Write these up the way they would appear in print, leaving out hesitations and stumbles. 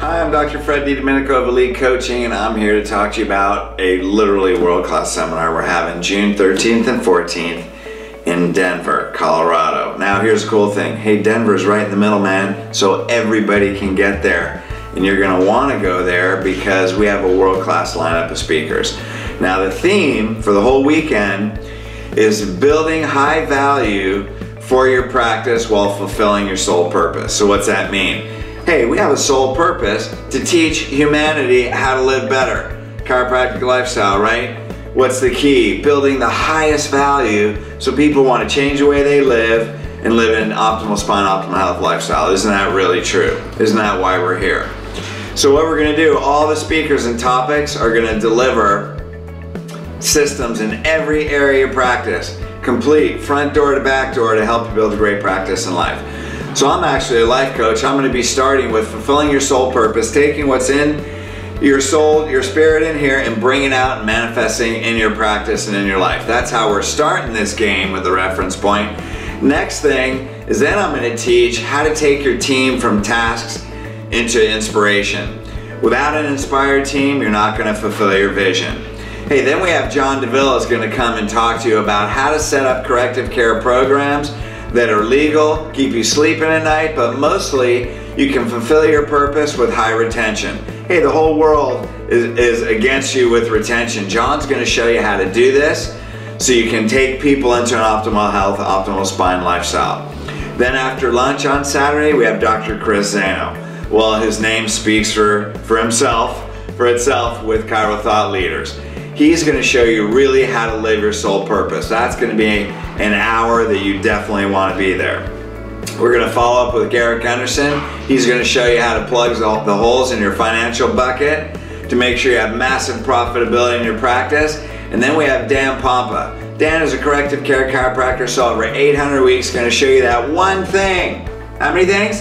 Hi, I'm Dr. Fred DiDomenico of Elite Coaching, and I'm here to talk to you about a literally world-class seminar we're having June 13th and 14th in Denver, Colorado. Now, here's the cool thing. Hey, Denver's right in the middle, man, so everybody can get there. And you're gonna wanna go there because we have a world-class lineup of speakers. Now, the theme for the whole weekend is building high value for your practice while fulfilling your soul purpose. So what's that mean? Hey, we have a sole purpose to teach humanity how to live better. Chiropractic lifestyle, right? What's the key? Building the highest value so people want to change the way they live and live an optimal spine, optimal health lifestyle. Isn't that really true? Isn't that why we're here? So what we're going to do, all the speakers and topics are going to deliver systems in every area of practice, complete front door to back door, to help you build a great practice in life. So I'm actually a life coach. I'm going to be starting with fulfilling your soul purpose, taking what's in your soul, your spirit in here, and bringing it out and manifesting in your practice and in your life. That's how we're starting this game with the reference point. Next thing is then I'm going to teach how to take your team from tasks into inspiration. Without an inspired team, you're not going to fulfill your vision. Hey, then we have John DeVille is going to come and talk to you about how to set up corrective care programs that are legal, keep you sleeping at night, but mostly you can fulfill your purpose with high retention. Hey, the whole world is against you with retention. John's going to show you how to do this so you can take people into an optimal health, optimal spine lifestyle. Then after lunch on Saturday, we have Dr. Chris Zano. Well, his name speaks for itself with Chiro Thought Leaders. He's going to show you really how to live your soul purpose. That's going to be an hour that you definitely want to be there. We're going to follow up with Garrett Gunderson. He's going to show you how to plug the holes in your financial bucket to make sure you have massive profitability in your practice. And then we have Dan Pompa. Dan is a corrective care chiropractor, so over 800 weeks, going to show you that one thing. How many things?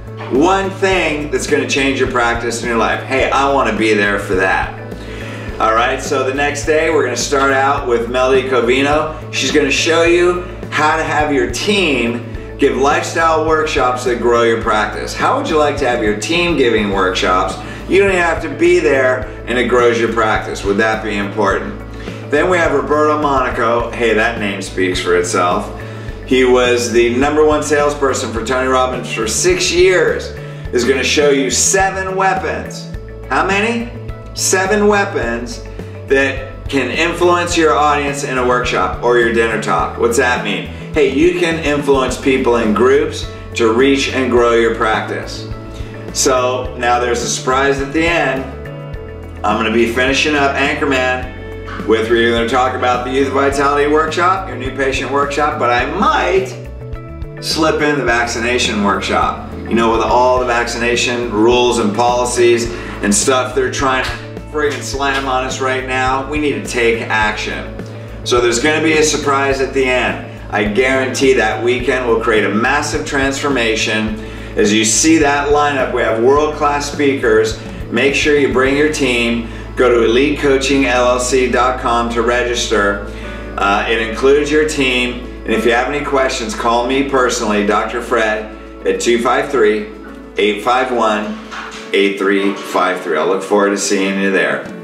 One thing that's going to change your practice in your life. Hey, I want to be there for that. All right, so the next day we're going to start out with Melody Covino. She's going to show you how to have your team give lifestyle workshops that grow your practice. How would you like to have your team giving workshops? You don't even have to be there and it grows your practice. Would that be important? Then we have Roberto Monaco. Hey, that name speaks for itself. He was the #1 salesperson for Tony Robbins for 6 years. Is going to show you 7 weapons. How many? 7 weapons that can influence your audience in a workshop or your dinner talk. What's that mean? Hey, you can influence people in groups to reach and grow your practice. So now there's a surprise at the end. I'm going to be finishing up Anchorman with where you're going to talk about the Youth Vitality Workshop, your new patient workshop, but I might slip in the vaccination workshop. You know, with all the vaccination rules and policies and stuff they're trying to friggin' slam on us right now, we need to take action. So there's going to be a surprise at the end. I guarantee that weekend will create a massive transformation. As you see that lineup, we have world-class speakers. Make sure you bring your team. Go to EliteCoachingLLC.com to register. It includes your team. And if you have any questions, call me personally, Dr. Fred, at 253-851-8353. I'll look forward to seeing you there.